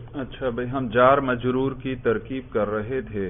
اچھا بھئی، ہم جار مجرور کی ترکیب کر رہے تھے۔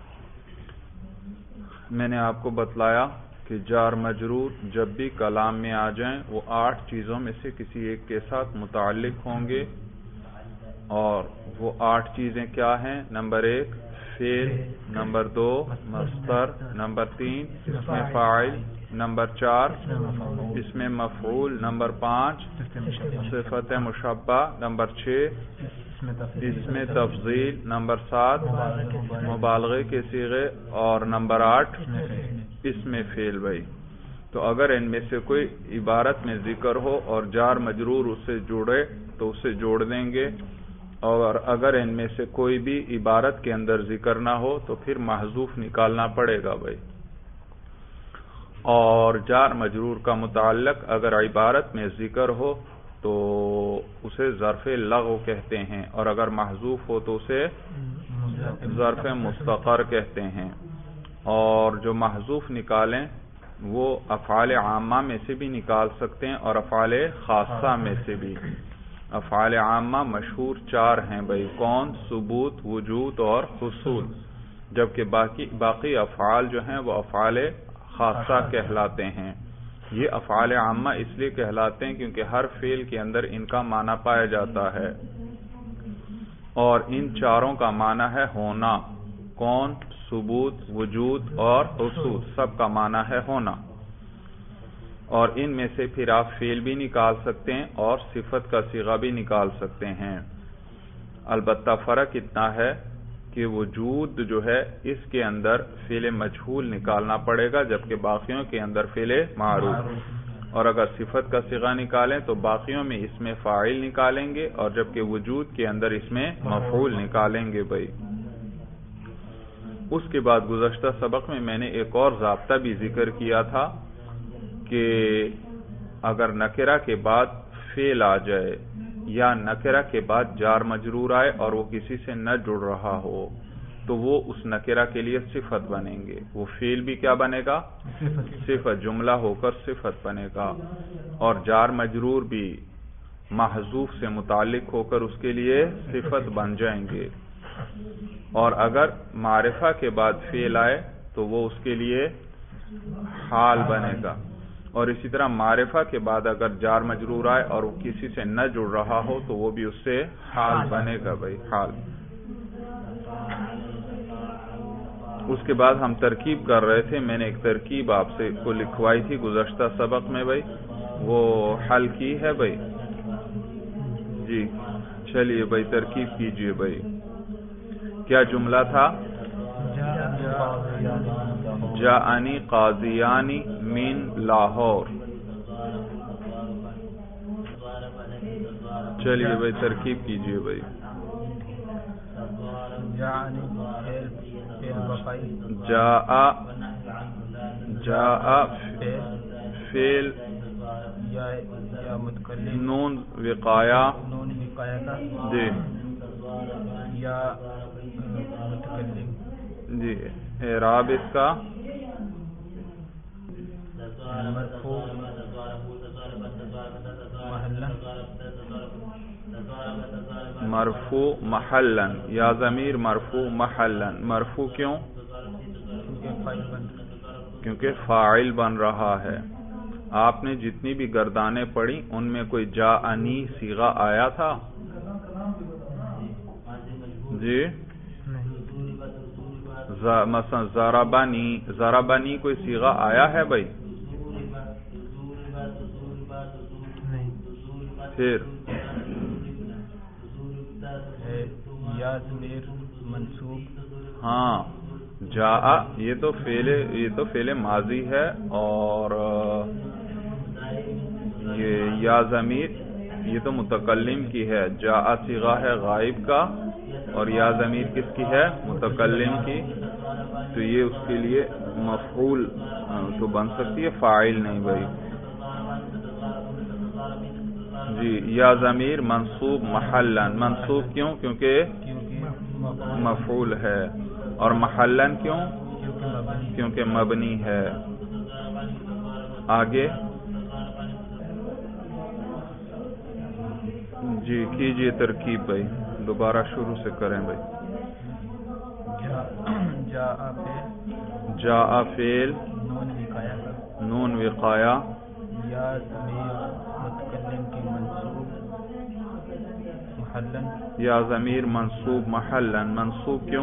میں نے آپ کو بتلایا کہ جار مجرور جب بھی کلام میں آ جائیں وہ 8 چیزوں میں سے کسی ایک کے ساتھ متعلق ہوں گے، اور وہ 8 چیزیں کیا ہیں؟ نمبر 1 فعل، نمبر 2 مصدر، نمبر 3 اسم فاعل، نمبر 4 اسم مفعول، نمبر 5 صفت مشبہ، نمبر 6 اسم تفضیل، نمبر 7 مبالغے کے صیغے، اور نمبر 8 اسم فعل۔ بھائی تو اگر ان میں سے کوئی عبارت میں ذکر ہو اور جار مجرور اس سے جڑے تو اسے جوڑ دیں گے، اور اگر ان میں سے کوئی بھی عبارت کے اندر ذکر نہ ہو تو پھر محذوف نکالنا پڑے گا۔ بھائی اور جار مجرور کا متعلق اگر عبارت میں ذکر ہو تو اسے ظرف لغو کہتے ہیں، اور اگر محذوف ہو تو اسے ظرف مستقر کہتے ہیں۔ اور جو محذوف نکالیں وہ افعال عامہ میں سے بھی نکال سکتے ہیں اور افعال خاصہ میں سے بھی۔ افعال عامہ مشہور 4 ہیں بھائی، کون؟ ثبوت، وجود اور حصول، جبکہ باقی افعال جو ہیں وہ افعال خاصہ کہلاتے ہیں۔ یہ افعال عامہ اس لیے کہلاتے ہیں کیونکہ ہر فعل کے اندر ان کا معنی پایا جاتا ہے، اور ان چاروں کا معنی ہے ہونا۔ کون؟ ثبوت، وجود اور حصول، سب کا معنی ہے ہونا۔ اور ان میں سے پھر آپ فعل بھی نکال سکتے ہیں اور صفت کا صیغہ بھی نکال سکتے ہیں۔ البتہ فرق اتنا ہے کہ وجود جو ہے اس کے اندر فعل مجہول نکالنا پڑے گا، جبکہ باقیوں کے اندر فعل معروف۔ اور اگر صفت کا صیغہ نکالیں تو باقیوں میں اسم فاعل نکالیں گے، اور جبکہ وجود کے اندر اسم مفعول نکالیں گے۔ بھائی اس کے بعد گزشتہ سبق میں نے ایک اور ضابطہ بھی ذکر کیا تھا کہ اگر نکرہ کے بعد فعل آ جائے یا نکرہ کے بعد جار مجرور آئے اور وہ کسی سے نہ جڑ رہا ہو تو وہ اس نکرہ کے لیے صفت بنیں گے۔ وہ فعل بھی کیا بنے گا؟ صفت، جملہ ہو کر صفت بنے گا، اور جار مجرور بھی محذوف سے متعلق ہو کر اس کے لیے صفت بن جائیں گے۔ اور اگر معرفہ کے بعد فعل آئے تو وہ اس کے لیے حال بنے گا، اور اسی طرح معرفہ کے بعد اگر جار مجرور آئے اور وہ کسی سے نہ جڑ رہا ہو تو وہ بھی اس سے حال بنے گا۔ بھائی حال۔ اس کے بعد ہم ترکیب کر رہے تھے، میں نے ایک ترکیب آپ سے کو لکھوائی تھی گزشتہ سبق میں، بھائی وہ حل کی ہے۔ بھائی جی چلیے بھائی ترکیب کیجئے۔ بھائی کیا جملہ تھا؟ جاءنی قاضیانی من لاہور۔ چلیے بھائی ترکیب کیجئے۔ بھائی جاء فعل نون وقایا جی جی اعراب اس کا مرفوع محلن، یا ضمیر مرفوع محلن۔ مرفوع کیوں؟ کیونکہ فاعل بن رہا ہے۔ آپ نے جتنی بھی گردانیں پڑھی ان میں کوئی جاءنی صیغہ آیا تھا؟ جی مثلا ضربنی کوئی صیغہ آیا ہے؟ بھائی پھر ہاں جاء یہ تو فعل ماضی ہے، اور یہ یا ضمیر یہ تو متکلم کی ہے۔ جاء صیغہ ہے غائب کا، اور یا ضمیر کس کی ہے؟ متکلم کی، تو یہ اس کے لیے مفعول تو بن سکتی ہے، فاعل نہیں۔ بھائی جی یا ضمیر منصوب محلن۔ منصوب کیوں؟ کیونکہ مفعول ہے، اور محلن کیوں؟ کیونکہ مبنی ہے۔ آگے جی کیجئے ترکیب بھائی دوبارہ شروع سے کریں بھائی. جاء فعل نون وقایا یا ضمیر متکلم کی منصوب محلن یا ضمیر منصوب محلن. منصوب کیوں؟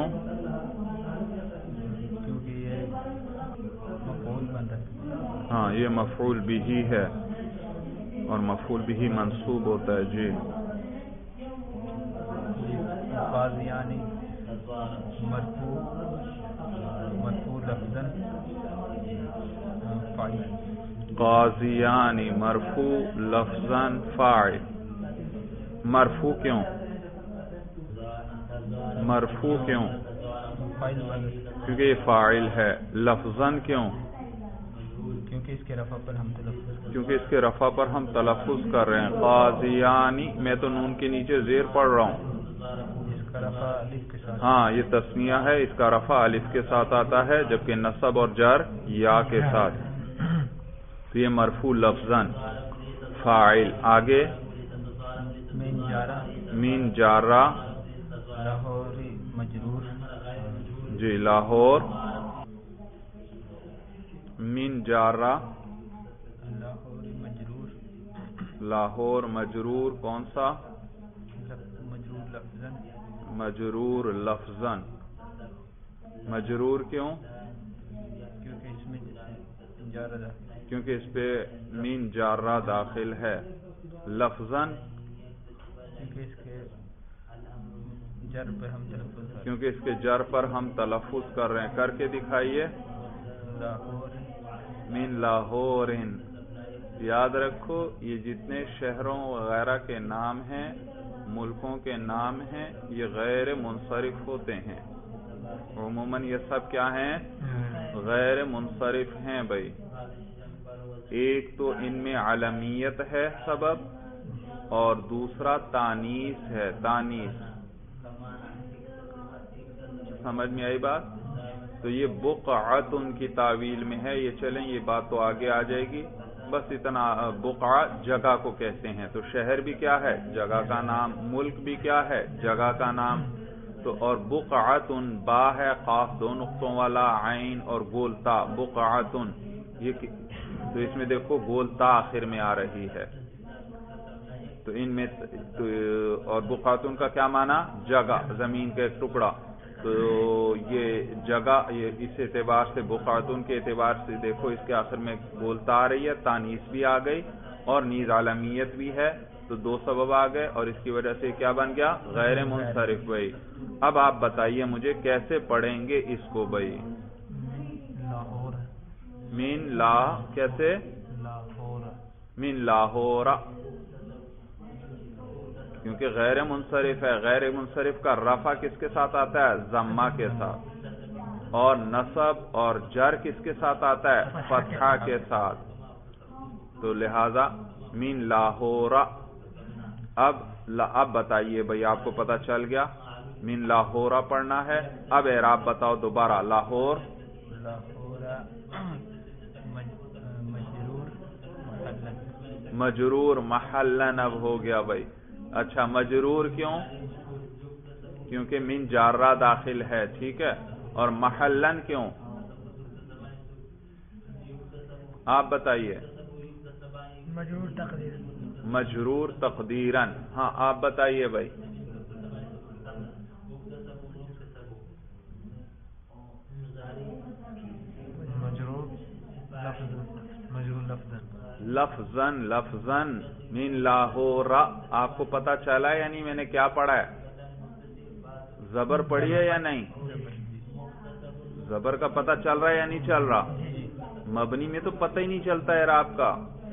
کیونکہ یہ مفعول بن رہا ہے. ہاں یہ مفعول بھی ہے اور مفعول بھی منصوب ہوتا ہے. جی قاضیانی مرفوع لفظاً فاعل. قاضیانی مرفوع لفظاً فاعل. مرفوع کیوں؟ مرفوع کیوں؟ فاعل بن کیونکہ یہ فاعل ہے. لفظاً کیوں؟ کیونکہ اس کے رفع پر ہم تلفظ کیونکہ اس کے رفع پر ہم تلفظ کر رہے ہیں. قاضیانی میں تو نون کے نیچے زیر پڑھ رہا ہوں. اس کا رفع الف کے ساتھ. ہاں یہ تسنیہ ہے, اس کا رفع الف کے ساتھ آتا ہے جبکہ نصب اور جر یا کے ساتھ. تو یہ مرفوع لفظاً فاعل. آگے مین جارہ لاہوری مجرور. جی لاہور مین جارہ لاہوری مجرور. لاہور مجرور کون سا؟ مجرور لفظاً. مجرور لفظاً. مجرور کیوں؟ کیونکہ اس میں جارہ داخل. کیونکہ اس پہ مین جارہ داخل ہے. لفظاً کیونکہ اس کے جر پر ہم تلفظ کر رہے ہیں. کیونکہ اس کے جر پر ہم تلفظ کر رہے ہیں. کر کے دکھائیے. لاہور من لاہور. یاد رکھو یہ جتنے شہروں وغیرہ کے نام ہیں, ملکوں کے نام ہیں, یہ غیر منصرف ہوتے ہیں. عموماً یہ سب کیا ہیں؟ غیر منصرف ہیں بھائی. ایک تو ان میں علمیت ہے سبب اور دوسرا تانیث ہے. تانیث سمجھ میں آئی بات؟ تو یہ بقعت ان کی تعویل میں ہے. یہ چلیں یہ بات تو آگے آ جائے گی. بس اتنا. بقعہ جگہ کو کہتے ہیں. تو شہر بھی کیا ہے؟ جگہ کا نام. ملک بھی کیا ہے؟ جگہ کا نام. تو اور بقعتن با ہے قاف دو نقطوں والا, عین اور گولتا. بقعتن یہ تو اس میں دیکھو گولتا آخر میں آ رہی ہے. تو ان میں اور بقعتن کا کیا معنی؟ جگہ, زمین کا ایک ٹکڑا. تو یہ جگہ یہ اس اعتبار سے بقعتن کے اعتبار سے دیکھو اس کے آخر میں گولتا آ رہی ہے. تانیث بھی آ گئی اور نیز عالمیت بھی ہے. تو دو سبب آ گئے اور اس کی وجہ سے کیا بن گیا؟ غیر منصرف بھائی. اب آپ بتائیے مجھے کیسے پڑھیں گے اس کو بھائی؟ لاہور مین لا کیسے؟ لاہور من لاہور کیونکہ غیر منصرف ہے. غیر منصرف کا رفع کس کے ساتھ آتا ہے؟ ضمہ کے ساتھ. اور نصب اور جر کس کے ساتھ آتا ہے؟ فتحہ کے ساتھ. تو لہذا من لاہور. اب بتائیے بھائی, آپ کو پتہ چل گیا من لاہور پڑھنا ہے. اب اعراب بتاؤ دوبارہ. لاہور مجرور محلن. اب ہو گیا بھائی. اچھا مجرور کیوں؟ کیونکہ من جارہ داخل ہے. ٹھیک ہے. اور محلن کیوں؟ آپ بتائیے. مجرور تقدیرن. ہاں آپ بتائیے بھائی. لفظاً. لفظاً من لاہور. آپ کو پتا چلا ہے یا نہیں میں نے کیا پڑھا ہے؟ زبر پڑھی ہے یا نہیں؟ زبر کا پتہ چل رہا ہے یا نہیں چل رہا؟ مبنی میں تو پتہ ہی نہیں چلتا ہے اعراب کا.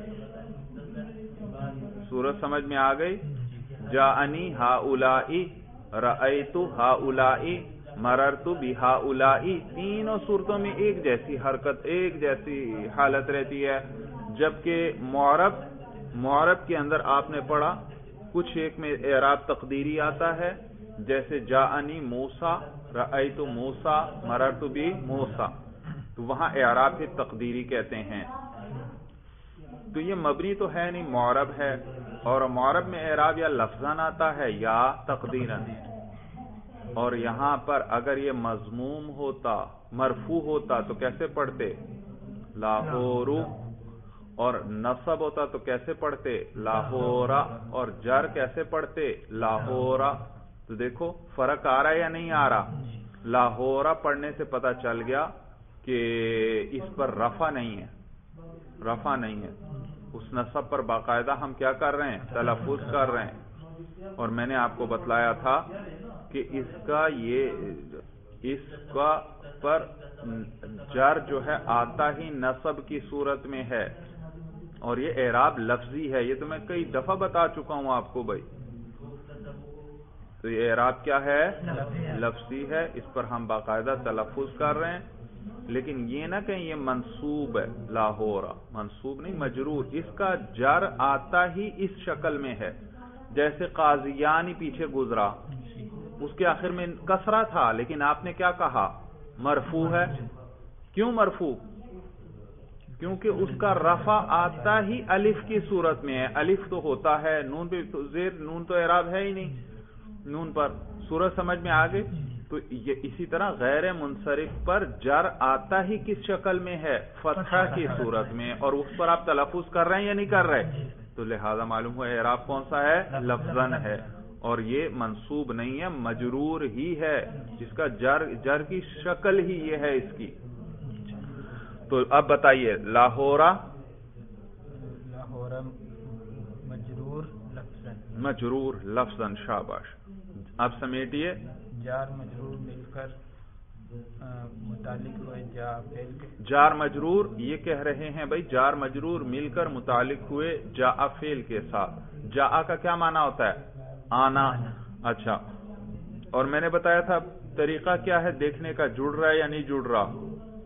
صورت سمجھ میں آ گئی؟ جاءنی ہؤلاء رأیت ہؤلاء مررت بہؤلاء. تینوں صورتوں میں ایک جیسی حرکت, ایک جیسی حالت رہتی ہے. جبکہ معرب کے اندر آپ نے پڑھا کچھ ایک میں اعراب تقدیری آتا ہے, جیسے جاءنی موسیٰ رأیت موسیٰ مررت بموسیٰ. تو وہاں اعراب ہی تقدیری کہتے ہیں. تو یہ مبنی تو ہے نہیں، معرب ہے، اور معرب میں اعراب یا لفظاً آتا ہے یا تقدیراً، اور یہاں پر اگر یہ مضموم ہوتا، مرفوع ہوتا تو کیسے پڑھتے؟ لاہور، اور نصب ہوتا تو کیسے پڑھتے؟ لاہورا، اور جر کیسے پڑھتے؟ لاہورا۔ تو دیکھو فرق آ رہا ہے یا نہیں آ رہا؟ لاہورا پڑھنے سے پتہ چل گیا کہ اس پر رفع نہیں ہے، رفع نہیں ہے، اس نصب پر باقاعدہ ہم کیا کر رہے ہیں؟ تلفظ کر رہے ہیں۔ اور میں نے آپ کو بتلایا تھا کہ اس کا پر جر جو ہے آتا ہی نصب کی صورت میں ہے، اور یہ اعراب لفظی ہے، یہ تو میں کئی دفعہ بتا چکا ہوں آپ کو بھائی۔ تو یہ اعراب کیا ہے؟ لفظی ہے، اس پر ہم باقاعدہ تلفظ کر رہے ہیں، لیکن یہ نہ کہیں یہ منصوب ہے، لاہورا منصوب نہیں، مجرور، اس کا جر آتا ہی اس شکل میں ہے۔ جیسے قاضیانی پیچھے گزرا، اس کے آخر میں کسرہ تھا، لیکن آپ نے کیا کہا؟ مرفوع ہے۔ کیوں مرفوع؟ کیونکہ اس کا رفع آتا ہی الف کی صورت میں ہے، الف تو ہوتا ہے نون پہ زیر، نون تو اعراب ہے ہی نہیں نون پر، صورت سمجھ میں آ گئی؟ تو یہ اسی طرح غیر منصرف پر جر آتا ہی کس شکل میں ہے؟ فتحہ کی صورت میں، اور اس پر آپ تلفظ کر رہے ہیں یا نہیں کر رہے؟ تو لہذا معلوم ہوا اعراب کون سا ہے؟ لفظاً ہے، اور یہ منصوب نہیں ہے، مجرور ہی ہے، جس کا جر کی شکل ہی یہ ہے اس کی۔ تو اب بتائیے لاہورا مجرور لفظاً، مجرور لفظاً، شاباش۔ اب سمیٹیے، جار مجرور مل کر متعلق ہوئے جا فعل کے، جار مجرور یہ کہہ رہے ہیں بھائی، جار مجرور مل کر متعلق ہوئے جا فعل کے ساتھ۔ جا کا کیا معنی ہوتا ہے؟ آنا۔ اچھا، اور میں نے بتایا تھا طریقہ کیا ہے دیکھنے کا، جڑ رہا ہے یا نہیں جڑ رہا؟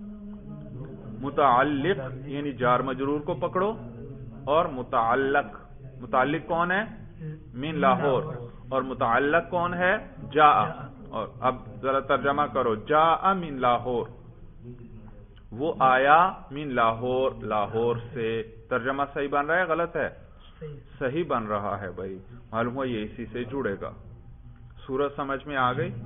متعلق یعنی جار مجرور کو پکڑو، اور متعلق کون ہے؟ من لاہور، اور متعلق کون ہے؟ جا۔ اور اب ذرا ترجمہ کرو، جا من لاہور، وہ آیا من لاہور، لاہور سے۔ ترجمہ صحیح بن رہا ہے غلط ہے؟ صحیح بن رہا ہے بھائی، معلوم ہوا یہ اسی سے جڑے گا۔ صورت سمجھ میں آ گئی؟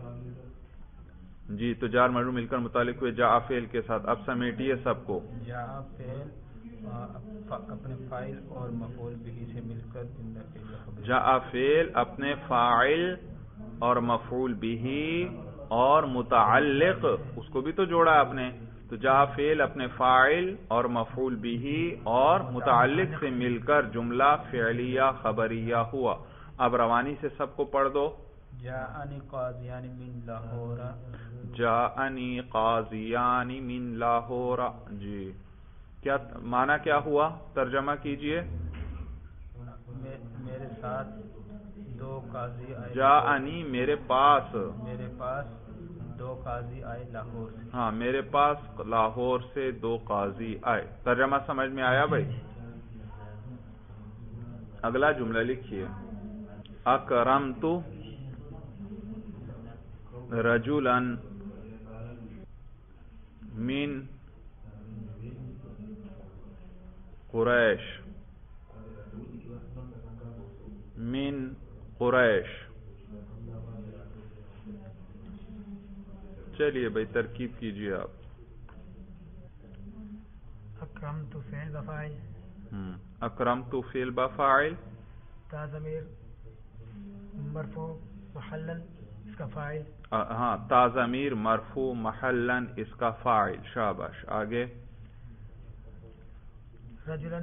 جی، تو جار مجرور مل کر متعلق ہوئے جا فعل کے ساتھ۔ اب سمیٹیے سب کو، جا فعل اپنے فاعل اور مفعول بہ سے مل کر جا فعل اپنے فاعل اور مفعول بہ اور متعلق، اس کو بھی تو جوڑا آپ نے، تو جا فعل اپنے فاعل اور مفعول بہ اور متعلق سے مل کر جملہ فعلیہ خبریہ ہوا۔ اب روانی سے سب کو پڑھ دو۔ جاءنی قاضیان من لاہور، جاءنی قاضیان من لاہور، جی کیا معنی کیا ہوا؟ ترجمہ کیجئے۔ میرے ساتھ دو قاضی آئے، جاءنی میرے پاس دو قاضی آئے لاہور سے۔ ہاں، میرے پاس لاہور سے دو قاضی آئے۔ ترجمہ سمجھ میں آیا بھائی؟ اگلا جملہ لکھیے، اکرمت رجلا من قریش، من قریش۔ چلیے بھائی ترکیب کیجئے آپ۔ اکرمت فعل بفاعل، اکرمت فعل بفاعل، تا ضمیر مرفوع محلا اس کا فاعل، ہاں تا ضمیر مرفوع محلا اس کا فاعل، شاباش۔ آگے رجلا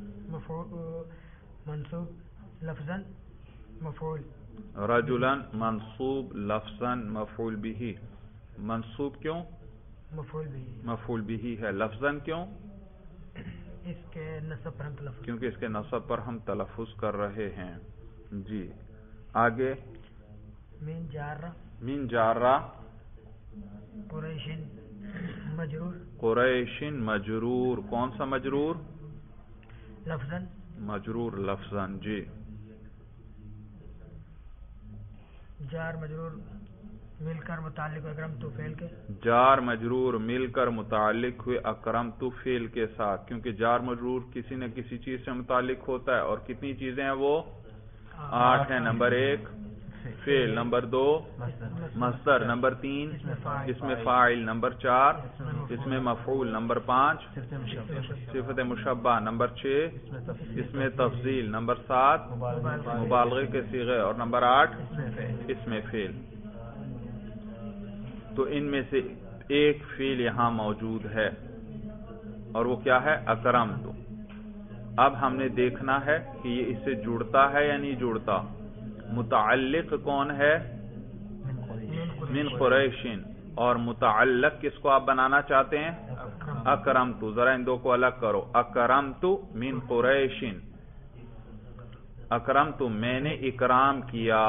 منصوب لفظا مفعول، رجلا منصوب لفظا مفعول به، منصوب کیوں؟ مفعول بھی، مفعول به ہے، لفظا کیوں؟ اس کے نصب پر ہم تلفظ، کیونکہ اس کے نصب پر ہم تلفظ کر رہے ہیں۔ جی آگے، من جارہ، من جارہ قریش مجرور، قریش مجرور، کون سا مجرور؟ لفظا، مجرور لفظا، جی۔ جار مجرور مل کر متعلق اکرم تو فعل کے، جار مجرور مل کر متعلق ہوئے اکرم تو فعل کے ساتھ، کیونکہ جار مجرور کسی نہ کسی چیز سے متعلق ہوتا ہے، اور کتنی چیزیں ہیں وہ 8 ہیں۔ نمبر 1 فعل، نمبر 2 مصدر، نمبر 3 اسم فاعل، نمبر 4 اسم مفعول، نمبر 5 صفت مشبہ، نمبر 6 اسم تفضیل، نمبر 7 مبالغے کے صیغے، اور نمبر 8 اسم فعل۔ تو ان میں سے ایک فعل یہاں موجود ہے، اور وہ کیا ہے؟ اکرم تو۔ اب ہم نے دیکھنا ہے کہ یہ اس سے جڑتا ہے یا نہیں جڑتا۔ متعلق کون ہے؟ من قریشن، اور متعلق کس کو آپ بنانا چاہتے ہیں؟ اکرم تو۔ ذرا ان دو کو الگ کرو۔ اکرم تو من قریشن، اکرم تو میں نے اکرام کیا،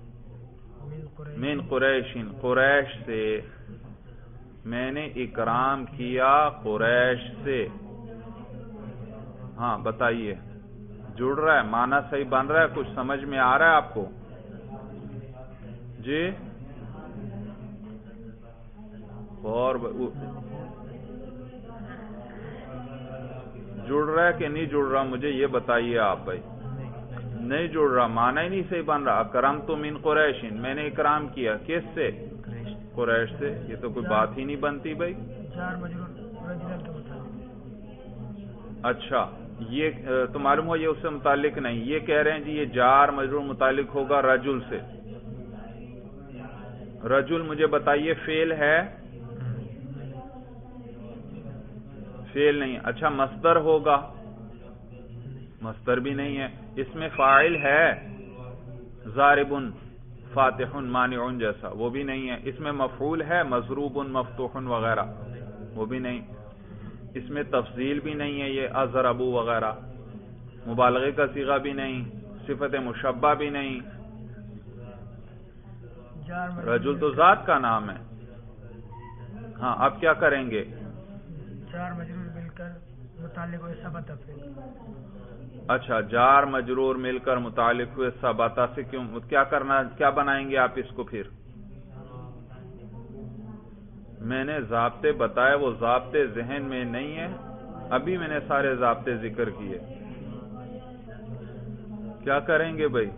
من قریشن قریش سے، میں نے اکرام کیا قریش سے۔ ہاں بتائیے، جڑ رہا ہے؟ معنی صحیح بن رہا ہے؟ کچھ سمجھ میں آ رہا ہے آپ کو؟ جی اور جڑ رہا ہے کہ نہیں جڑ رہا؟ مجھے یہ بتائیے آپ بھائی۔ نہیں جڑ رہا، معنی ہی نہیں صحیح بن رہا۔ اکرم تو من قریشن، میں نے اکرام کیا کس سے؟ قریش سے۔ یہ تو کوئی بات ہی نہیں بنتی بھائی۔ اچھا، یہ تو معلوم ہو یہ اس سے متعلق نہیں۔ یہ کہہ رہے ہیں جی یہ جار مجرور متعلق ہوگا رجل سے۔ رجل مجھے بتائیے فعل ہے؟ فعل نہیں۔ اچھا مصدر ہوگا؟ مصدر بھی نہیں ہے۔ اس میں فاعل ہے؟ ضارب فاتح مانع جیسا، وہ بھی نہیں ہے۔ اس میں مفعول ہے؟ مضروب مفتوح وغیرہ، وہ بھی نہیں۔ اس میں تفضیل بھی نہیں ہے، یہ اضرب وغیرہ۔ مبالغے کا صیغہ بھی نہیں، صفت مشبہ بھی نہیں۔ رجل تو ذات کا نام ہے۔ ہاں اب کیا کریں گے؟ جار مجرور مل کر متعلق ہوئے ثبت فعل۔ اچھا، جار مجرور مل کر متعلق ہوئے ثبت سے کیوں کیا کرنا، کیا بنائیں گے آپ اس کو؟ پھر میں نے ضابطے بتائے، وہ ضابطے ذہن میں نہیں ہیں، ابھی میں نے سارے ضابطے ذکر کیے۔ کیا کریں گے بھائی؟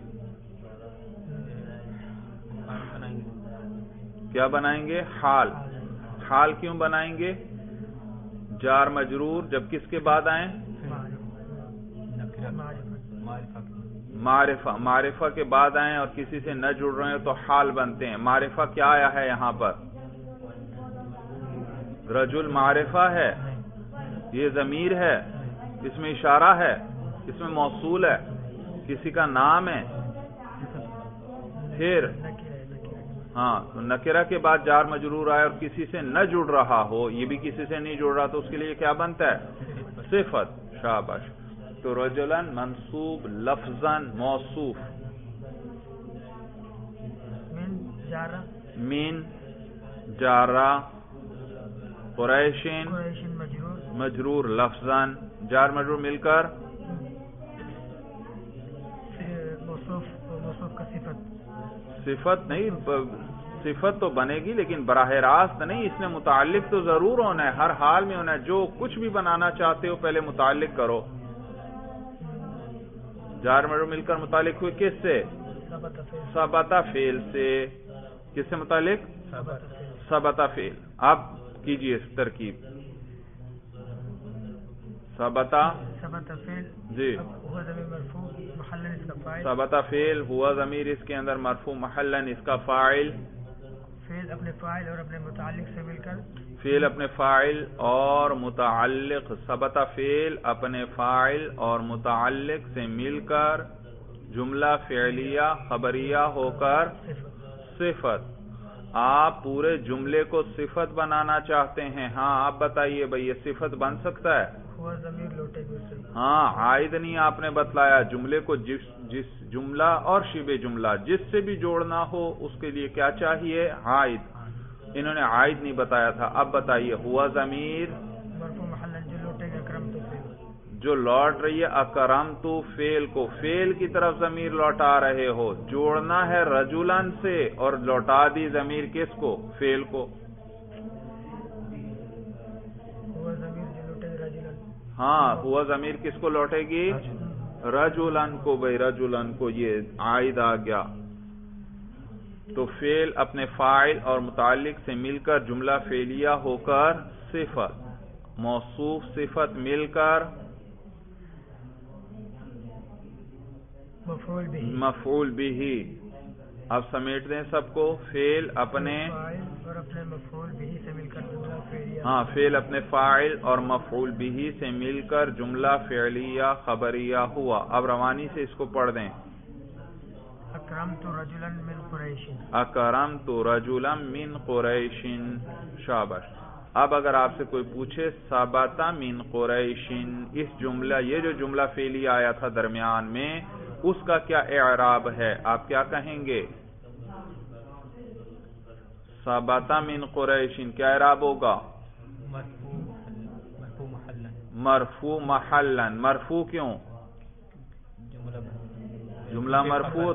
کیا بنائیں گے؟ حال۔ حال کیوں بنائیں گے؟ جار مجرور جب کس کے بعد آئیں؟ معرفہ، معرفہ کے بعد آئیں اور کسی سے نہ جڑ رہے ہیں تو حال بنتے ہیں۔ معرفہ کیا آیا ہے یہاں پر؟ رجل معرفہ ہے، یہ ضمیر ہے، اس میں اشارہ ہے، اس میں موصول ہے، کسی کا نام ہے۔ پھر ہاں نکرہ کے بعد جار مجرور آئے اور کسی سے نہ جڑ رہا ہو، یہ بھی کسی سے نہیں جڑ رہا، تو اس کے لیے کیا بنتا ہے؟ صفت۔ شاباش۔ تو رجلن منصوب لفظاً موصوف، من جارہ قریشن مجرور لفظاً، جار مجرور مل کر صفت نہیں، صفت تو بنے گی لیکن براہ راست نہیں، اس نے متعلق تو ضرور ہونا ہے، ہر حال میں ہونا ہے۔ جو کچھ بھی بنانا چاہتے ہو پہلے متعلق کرو۔ جار مجرور مل کر متعلق ہوئے کس سے؟ ثبت فعل سے۔ کس سے متعلق؟ ثبت فعل۔ اب کیجئے اس ترکیب۔ ثبت فعل جی، ثبت فعل ہوا ضمیر اس کے اندر مرفوع محلن اس کا فاعل، فعل اپنے فاعل اور اپنے متعلق سے مل کر، فعل اپنے فاعل اور متعلق، ثبت فعل اپنے فاعل اور متعلق سے مل کر جملہ فعلیہ خبریہ ہو کر صفت۔ آپ پورے جملے کو صفت بنانا چاہتے ہیں؟ ہاں آپ بتائیے بھئی یہ صفت بن سکتا ہے؟ ہاں عائد نہیں آپ نے بتلایا، جملے کو جس جملہ اور شبہ جملہ جس سے بھی جوڑنا ہو اس کے لیے کیا چاہیے؟ عائد۔ انہوں نے عائد نہیں بتایا تھا، اب بتائیے ہوا ضمیر جو لوٹ رہی ہے اکرمتو فعل کو، فعل کی طرف ضمیر لوٹا رہے ہو، جوڑنا ہے رجلن سے اور لوٹا دی ضمیر کس کو؟ فعل کو. ہاں ہوا ضمیر کس کو لوٹے گی؟ رجلن کو. بھائی رجلن کو یہ عائد آ گیا. تو فعل اپنے فاعل اور متعلق سے مل کر جملہ فعلیہ ہو کر صفت، موصوف صفت مل کر مفعول بھی. اب سمیٹ دیں سب کو. فعل اپنے اور اپنے مفعول بھی سے مل کر جملہ فعلیہ. ہاں فعل اپنے فاعل اور مفعول بھی سے مل کر جملہ فعلیہ خبریہ ہوا. اب روانی سے اس کو پڑھ دیں. اکرمت رجلا من قریش. اکرمت رجلا من قریش. شاباش. اب اگر آپ سے کوئی پوچھے ثبت من قریش، اس جملہ، یہ جو جملہ فعلی آیا تھا درمیان میں، اس کا کیا اعراب ہے؟ آپ کیا کہیں گے؟ ثبت من قریش کیا اعراب ہوگا؟ مرفوع محلا. مرفوع کیوں؟ جملہ مرفوع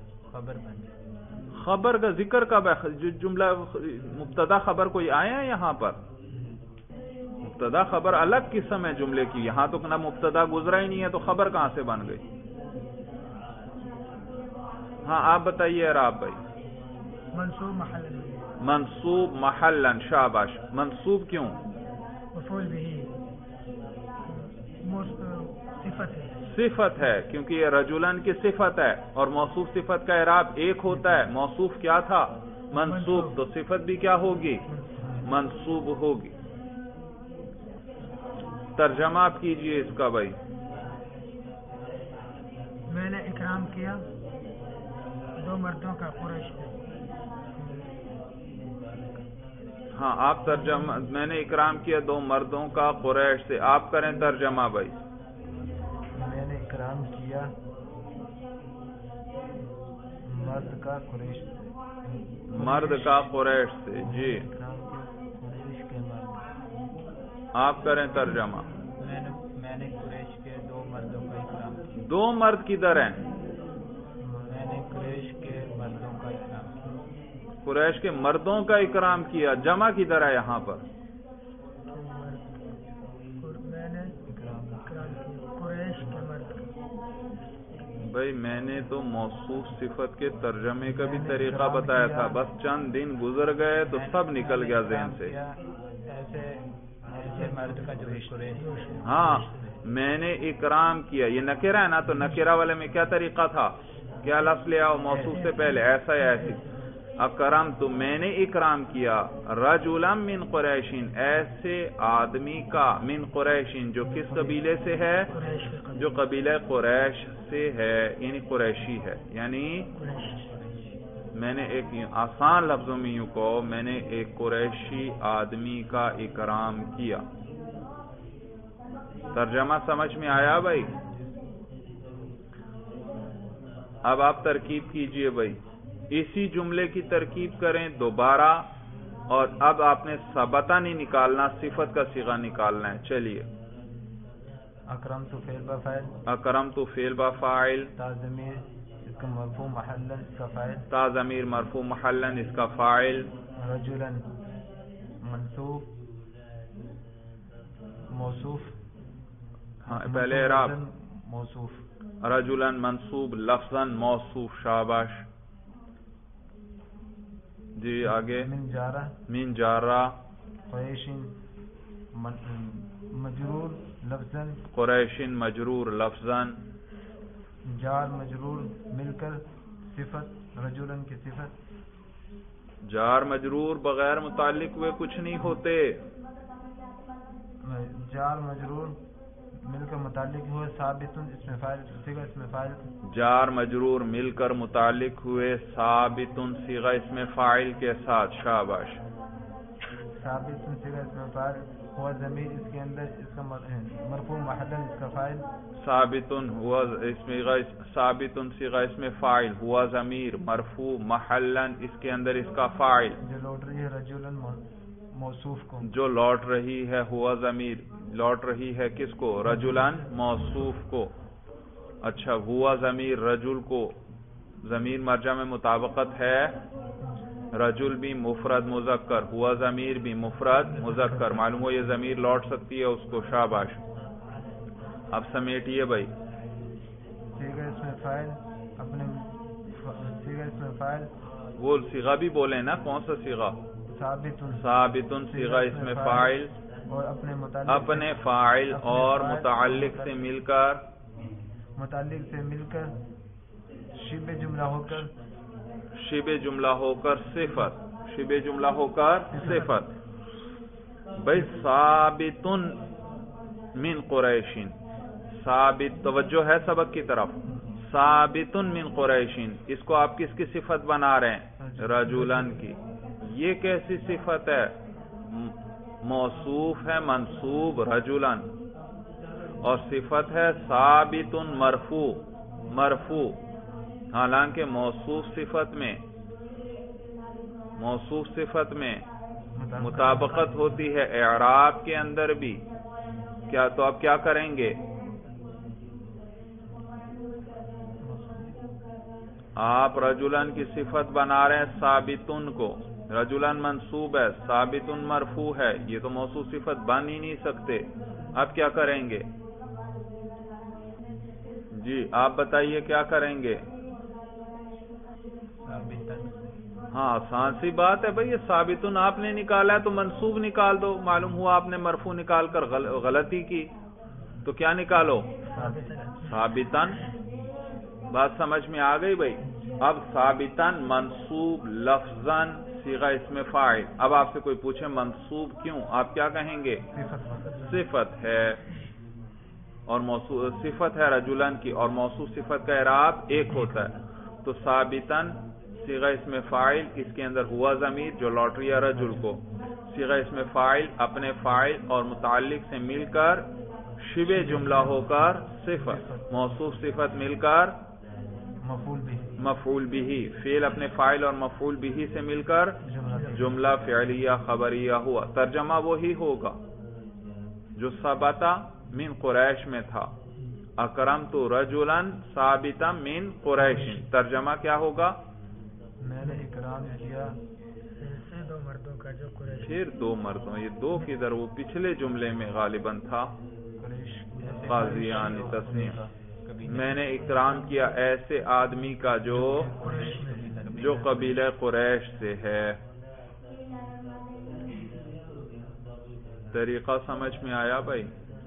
خبر کا ذکر کب ہے؟ جملہ مبتدا خبر کوئی آئے ہیں یہاں پر؟ مبتدا خبر الگ قسم ہے جملے کی. یہاں تو نہ مبتدا گزرا ہی نہیں ہے تو خبر کہاں سے بن گئی؟ ہاں آپ بتائیے اعراب بھائی. منصوب محلا. منصوب محلا. شاباش. منصوب کیوں؟ مفعول بھی صفت ہے. صفت ہے کیونکہ یہ رجلن کی صفت ہے اور موصوف صفت کا اعراب ایک ہوتا ہے. موصوف کیا تھا؟ منصوب. تو صفت بھی کیا ہوگی؟ منصوب ہوگی. ترجمہ آپ کیجئے اس کا بھائی. میں نے اکرام کیا دو مردوں کا قریش میں. ہاں آپ ترجمہ. میں نے اکرام کیا دو مردوں کا قریش سے. آپ کریں ترجمہ بھائی. میں نے اکرام کیا مرد کا قریش سے. مرد کا قریش سے. جی قریش کے مرد. آپ کریں ترجمہ. میں نے قریش کے دو مردوں کا اکرام کیا. دو مرد کدھر ہیں؟ میں نے قریش کے مردوں کا اکرام کیا. قریش کے مردوں کا اکرام کیا. جمع کدھر ہے یہاں پر؟ میں نے اکرام کیا قریش کے مرد. بھائی میں نے تو موصوف صفت کے ترجمے کا بھی طریقہ بتایا تھا، بس چند دن گزر گئے تو سب نکل گیا ذہن سے. ایسے مرد کا جو قریش. ہاں میں نے اکرام کیا. یہ نکرہ ہے نا، تو نکرہ والے میں کیا طریقہ تھا؟ کیا لفظ لے آؤ موصوف سے پہلے؟ ایسا یا ایسی. اکرم تو میں نے اکرام کیا رجلا من قریشین، ایسے آدمی کا، من قریشین جو کس قبیلے سے ہے؟ جو قبیلہ قریش سے ہے، یعنی قریشی ہے. یعنی میں نے ایک آسان لفظوں میں یوں کہو، میں نے ایک قریشی آدمی کا اکرام کیا. ترجمہ سمجھ میں آیا بھائی؟ اب آپ ترکیب کیجئے بھائی. اسی جملے کی ترکیب کریں دوبارہ، اور اب آپ نے ثبتہ نہیں نکالنا، صفت کا صیغہ نکالنا ہے. چلیے. اکرم تو فعل با فاعل. اکرم تو فعل با فاعل. تا ضمیر اس کا مرفوع محلا اس کا فاعل. تا ضمیر مرفوع محلا اس کا فاعل. رجلا منصوب موصوف. ہاں پہلے اعراب. موصوف. رجلا منصوب لفظا موصوف. شاباش. جی آگے. من جارہ. قریشین مجرور لفظا. قریشین مجرور لفظا. جار مجرور مل کر صفت رجلا کی صفت. جار مجرور بغیر متعلق ہوئے کچھ نہیں ہوتے. جار مجرور مل کر متعلق ہوئے ثابت اسم فاعل صیغہ اسم فاعل. جار مجرور مل کر متعلق ہوئے ثابت صیغہ اسم فاعل کے ساتھ. شاباش. ثابت صیغہ اسم فاعل ہوا ضمیر اس کے اندر اس کا مرفوع محلا اس کا فاعل. ثابت ہوا ثابت صیغہ اسم فاعل ہوا ضمیر مرفوع محلا اس کے اندر اس کا فاعل. جو لوٹ رہی ہے رجلا موصوف کو جو لوٹ رہی ہے ہوا ضمیر لوٹ رہی ہے کس کو؟ رجلان موصوف کو. اچھا ہوا ضمیر رجل کو ضمیر مرجع میں مطابقت ہے. رجل بھی مفرد مذکر ہوا ضمیر بھی مفرد مذکر معلوم ہو یہ ضمیر لوٹ سکتی ہے اس کو. شاباش. اب سمیٹیے بھائی. صیغہ اس میں فاعل اپنے صیغہ اس میں فاعل وہ صیغہ بھی بولیں نا کون سا صیغہ؟ ثابتن صیغہ اس میں فاعل اور اپنے فاعل اور متعلق سے مل کر شبہ جملہ ہو کر صفت شبہ جملہ ہو کر صفت. بھائی ثابتن من قریشین ثابت توجہ ہے سبق کی طرف. ثابتن من قریشین اس کو آپ کس کی صفت بنا رہے ہیں؟ رجلن کی. یہ کیسی صفت ہے؟ موصوف ہے منصوب رجلن اور صفت ہے ثابتن مرفوع حالانکہ موصوف صفت میں مطابقت ہوتی ہے اعراب کے اندر بھی. کیا تو آپ کیا کریں گے؟ آپ رجلن کی صفت بنا رہے ہیں ثابتن کو. رجلن منصوب ہے ثابتن مرفوع ہے یہ تو موصوف صفت بن ہی نہیں سکتے. اب کیا کریں گے؟ جی آپ بتائیے کیا کریں گے؟ ہاں آسان سی بات ہے بھئی. یہ ثابتن آپ نے نکالا ہے تو منصوب نکال دو. معلوم ہوا آپ نے مرفوع نکال کر غلطی کی تو کیا نکالو؟ ثابتن. بات سمجھ میں آ گئی بھئی. اب ثابتن منصوب لفظاً صیغہ اسم فاعل. اب آپ سے کوئی پوچھے منصوب کیوں آپ کیا کہیں گے؟ صفت ہے اور صفت ہے رجلن کی اور موصوف صفت کا اعراب ایک ہوتا ہے. تو ثابتن صیغہ اسم فاعل اس کے اندر ہوا ضمیر جو لوٹ رہی ہے رجل کو. صیغہ اسم فاعل اپنے فاعل اور متعلق سے مل کر شبہ جملہ ہو کر صفت موصوف صفت مل کر مفعول بھی فعل اپنے فاعل اور مفعول بھی سے مل کر جملہ فعلیہ خبریہ ہوا. ترجمہ وہی ہوگا جو ثبتا من قریش میں تھا. اکرمت رجلا ثابتا من قریش. ترجمہ کیا ہوگا؟ میں نے اکرام کیا دو مردوں کا جو قریش. پھر دو مردوں یہ دو کدھر وہ پچھلے جملے میں غالباً تھا قاضیان تسنیہ. میں نے اکرام کیا ایسے آدمی کا جو قبیلہ قریش سے ہے. طریقہ سمجھ میں آیا بھائی؟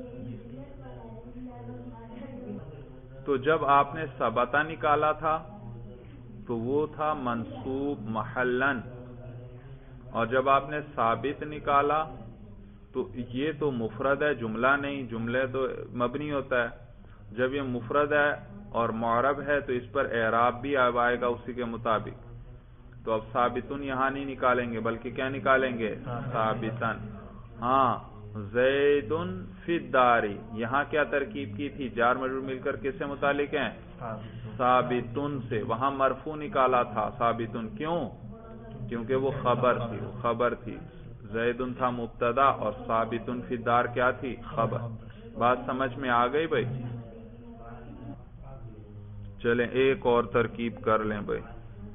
تو جب آپ نے ثبتا نکالا تھا تو وہ تھا منصوب محلن اور جب آپ نے ثابت نکالا تو یہ تو مفرد ہے جملہ نہیں. جملے تو مبنی ہوتا ہے. جب یہ مفرد ہے اور معرب ہے تو اس پر اعراب بھی آئے گا اسی کے مطابق. تو اب ثابتن یہاں نہیں نکالیں گے بلکہ کیا نکالیں گے؟ ثابتن. ہاں زیدن فی الدار یہاں کیا ترکیب کی تھی؟ جار مجرور مل کر کس سے متعلق ہیں؟ ثابتن سے. وہاں مرفوع نکالا تھا ثابتن. کیوں؟ کیونکہ وہ خبر تھی. زیدن تھا مبتدا اور ثابتن فی الدار کیا تھی؟ خبر. بات سمجھ میں آ گئی بھائی؟ چلیں ایک اور ترکیب کر لیں بھائی.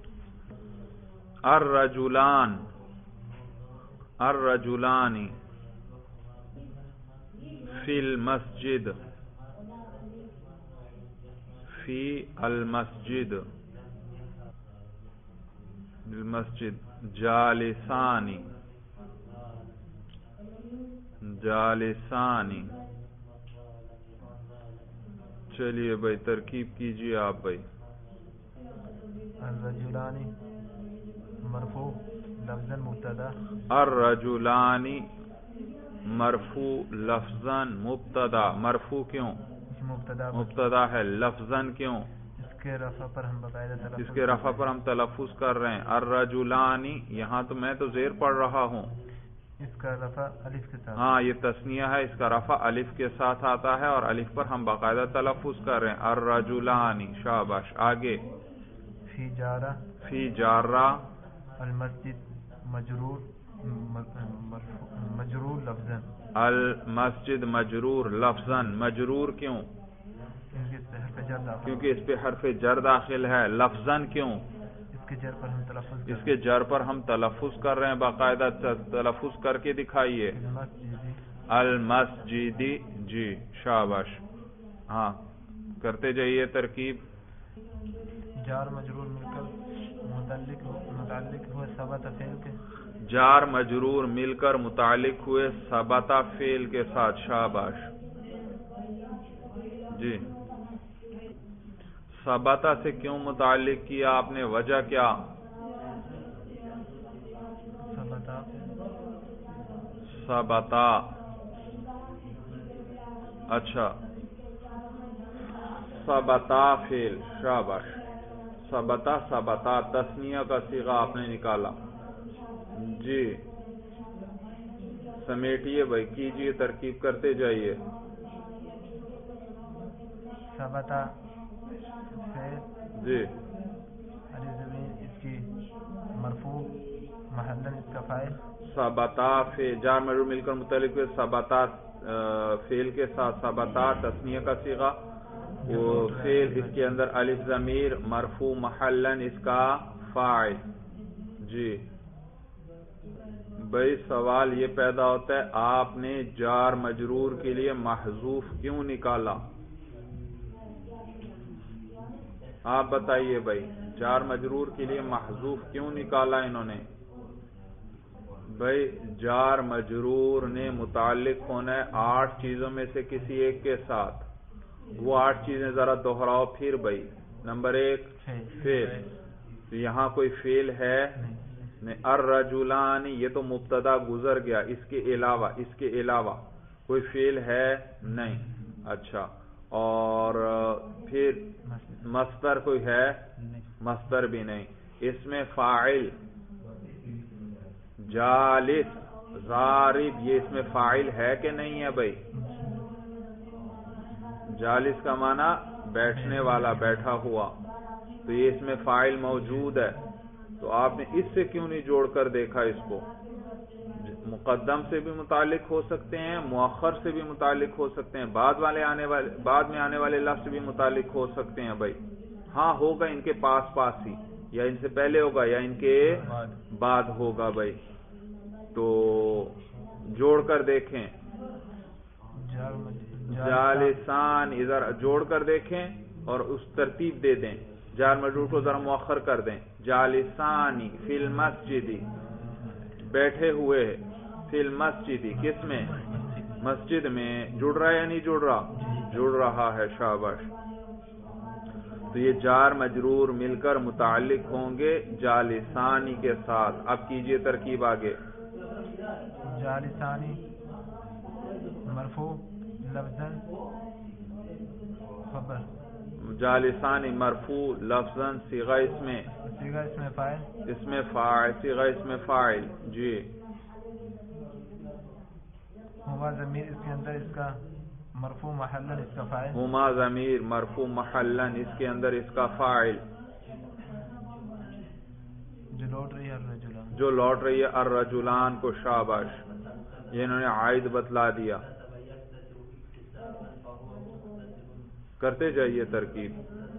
الرجلان فی المسجد جالسانی چلیے بھائی ترکیب کیجئے آپ بھائی. الرجلانی مرفوع لفظاً مبتدا. الرجلانی مرفوع لفظاً مبتدا. مرفوع کیوں؟ مبتدا ہے. لفظاً کیوں؟ اس کے رفع پر ہم تلفظ کر رہے ہیں. الرجلانی یہاں تو میں تو زیر پڑھ رہا ہوں. اس کا رفع الف کے ساتھ. ہاں یہ تثنیہ ہے اس کا رفع الف کے ساتھ آتا ہے اور الف پر ہم باقاعدہ تلفظ کر رہے ہیں. الرجلانی. شاباش. آگے. فی جارہ المسجد مجرور مجرور لفظاً. المسجد مجرور لفظاً. مجرور کیوں؟ کیونکہ اس پہ حرف جر داخل ہے. لفظاً کیوں؟ اس کے جر پر ہم تلفظ اس کے جر پر ہم تلفظ کر رہے ہیں. باقاعدہ تلفظ کر کے دکھائیے. المسجدی. جی شاباش. ہاں کرتے جائیے ترکیب. جار مجرور مل کر متعلق ہوئے ثبت فعل کے. جار مجرور مل کر متعلق ہوئے ثبت فعل کے ساتھ. شاباش. جی ثبتا سے کیوں متعلق کیا آپ نے؟ وجہ کیا؟ ثبتا. اچھا ثبتا فعل. شاباش. ثبتا تثنیہ کا صیغہ آپ نے نکالا. جی سمیٹیے بھائی, کیجئے ترکیب کرتے جائیے. ثبتا جی علی زمین اس کی مرفوع محلن اس کا فاعل. ثبتا فعل جار مجرور مل کر متعلق ہوئے ثبتا فعل کے ساتھ. ثبتا تثنیہ کا صیغہ. وہ فعل اس کے اندر الف ضمیر مرفوع محلن اس کا فاعل. جی بھائی سوال یہ پیدا ہوتا ہے آپ نے جار مجرور کے لیے محذوف کیوں نکالا؟ آپ بتائیے بھائی, جار مجرور کے لیے محذوف کیوں نکالا انہوں نے؟ بھائی جار مجرور نے متعلق ہونا ہے 8 چیزوں میں سے کسی ایک کے ساتھ. وہ 8 چیزیں ذرا دوہراؤ پھر بھائی. نمبر 1 فعل. یہاں کوئی فعل ہے نہیں. الرجلان یہ تو مبتدا گزر گیا. اس کے علاوہ کوئی فعل ہے نہیں. اچھا اور پھر مصدر کوئی ہے؟ مصدر بھی نہیں. اس میں فاعل جالس ضارب یہ اس میں فاعل ہے کہ نہیں ہے بھائی؟ جالس کا معنی بیٹھنے والا, بیٹھا ہوا, تو یہ اس میں فاعل موجود ہے. تو آپ نے اس سے کیوں نہیں جوڑ کر دیکھا اس کو؟ مقدم سے بھی متعلق ہو سکتے ہیں, مؤخر سے بھی متعلق ہو سکتے ہیں, بعد میں آنے والے لفظ سے بھی متعلق ہو سکتے ہیں بھائی. ہاں ہوگا ان کے پاس ہی, یا ان سے پہلے ہوگا یا ان کے بعد ہوگا بھائی. تو جوڑ کر دیکھیں. جالسان ادھر جوڑ کر دیکھیں اور اس ترتیب دے دیں. جار مجرور کو ذرا مؤخر کر دیں. جالسانی فی المسجد بیٹھے ہوئے. فی المسجد کس میں؟ مسجد میں. جڑ رہا ہے یا نہیں جڑ رہا؟ جڑ رہا ہے. شاباش. تو یہ جار مجرور مل کر متعلق ہوں گے جالسانی کے ساتھ. اب کیجئے ترکیب آگے. جالسانی مرفوع لفظاً خبر. جالسانی مرفوع لفظاً صیغہ اس میں فاعل. اس میں فاعل صیغہ اس میں فاعل. جی ہما ضمیر اس کے اندر اس کا مرفوع محلن اس کا فاعل. ہما ضمیر مرفوع محلن اس کے اندر اس کا فاعل. جو لوٹ رہی ہے الرجلان کو. شاباش. یہ انہوں نے عائد بتلا دیا. کرتے جائیے ترکیب.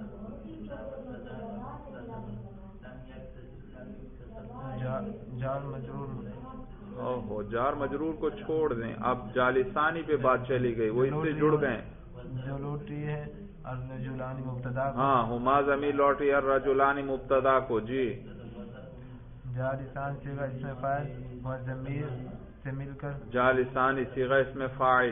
جار مجرور جار مجرور کو چھوڑ دیں. اب جالسانی پہ بات چلی گئی, وہ اس سے جڑ گئے. جو لوٹ رہی ہے الرجلانی مبتدا. ہاں ہما ضمیر لوٹ رہی ہے الرجلانی مبتدا کو. جی جالسان صیغہ اس میں فاعل و ضمیر سے مل کر. جالسانی صیغہ اس میں فاعل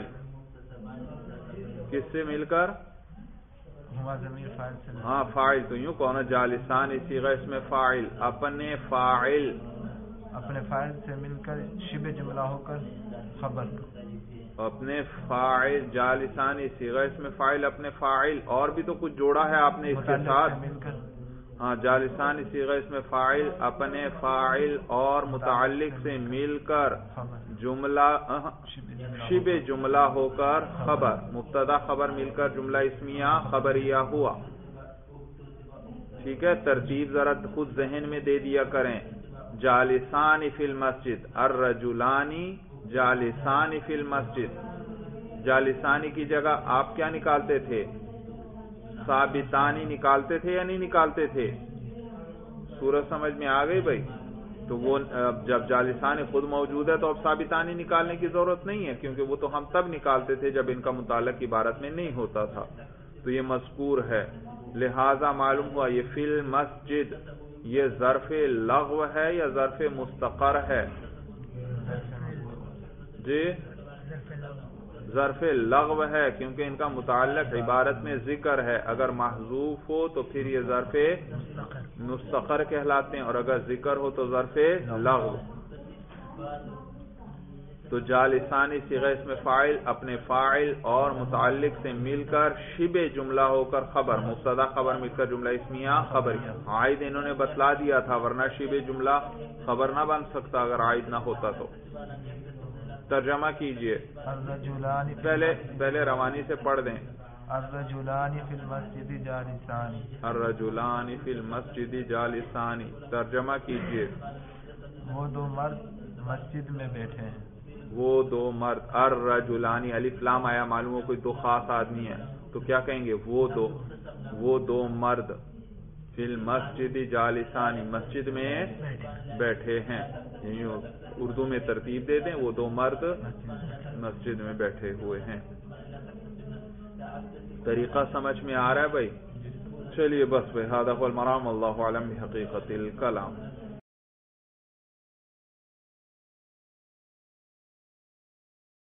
کس سے مل کر؟ ہما ضمیر فاعل سے. ہاں فاعل. تو یوں کہنا جالسانی صیغہ اس میں فاعل اپنے فاعل سے مل کر شبہ جملہ ہو کر خبر. اپنے فاعل جالسانی صیغہ اس میں فاعل اپنے فاعل اور بھی تو کچھ جوڑا ہے آپ نے اس کے ساتھ. ہاں جالسانی صیغہ اس میں فاعل اپنے فاعل اور متعلق سے مل کر جملہ شبہ جملہ ہو کر خبر. مبتدا خبر مل کر جملہ اسمیہ خبریہ ہوا. ٹھیک ہے. ترتیب ذرا خود ذہن میں دے دیا کریں. जालिसानी फिल मस्जिद, अर्रजुलानी जालिसानी फिल मस्जिद। जालिसानी की जगह आप क्या निकालते थे? साबितानी निकालते थे या नहीं निकालते थे? सूरत समझ में आ गई भाई? तो वो जब जालिसानी खुद मौजूद है तो अब साबितानी निकालने की जरूरत नहीं है, क्योंकि वो तो हम तब निकालते थे जब इनका मुताल्लक इबारत में नहीं होता था। तो ये मज़कूर है, लिहाजा मालूम हुआ ये फिल मस्जिद ये ज़र्फ़े लग़्व है या ज़र्फ़े मुस्तक़र है? जी ज़र्फ़े लग़्व है, क्योंकि इनका मुताल्लक इबारत में जिक्र है। अगर महज़ूफ हो तो फिर ये ज़र्फ़े मुस्तक़र कहलाते हैं, और अगर जिक्र हो तो ज़र्फ़े लग़्व। तो जालिसानी सिग़ा इसमें फ़ाइल अपने फ़ाइल और मुताल्लिक से मिलकर शिबे जुमला होकर खबर, मुब्तदा खबर मिलकर जुमला इस्मिया खबरिया। आइद इन्होंने बतला दिया था, वरना शिबे जुमला खबर ना बन सकता अगर आइद ना होता तो। तर्जमा कीजिए, पहले रवानी से पढ़ दें। अर्रजुलानी फिल मस्जिद जालिसानी, अर्रजुलानी फिल मस्जिद जालिसानी। तर्जमा कीजिए, वो दो मर्द मस्जिद में बैठे हैं। वो दो मर्द, अर्रजुलानी अलिफ लाम आया, मालूम हो कोई दो खास आदमी है तो क्या कहेंगे? वो दो मर्द फिल मस्जिद जालिसानी मस्जिद में बैठे हैं। यही उर्दू में तरतीब दे दें, वो दो मर्द मस्जिद में बैठे हुए हैं। तरीका समझ में आ रहा है भाई? चलिए बस भाई, हादा हुवल मराम, अल्लाहु अलम बिहक़ीक़तिल कलाम।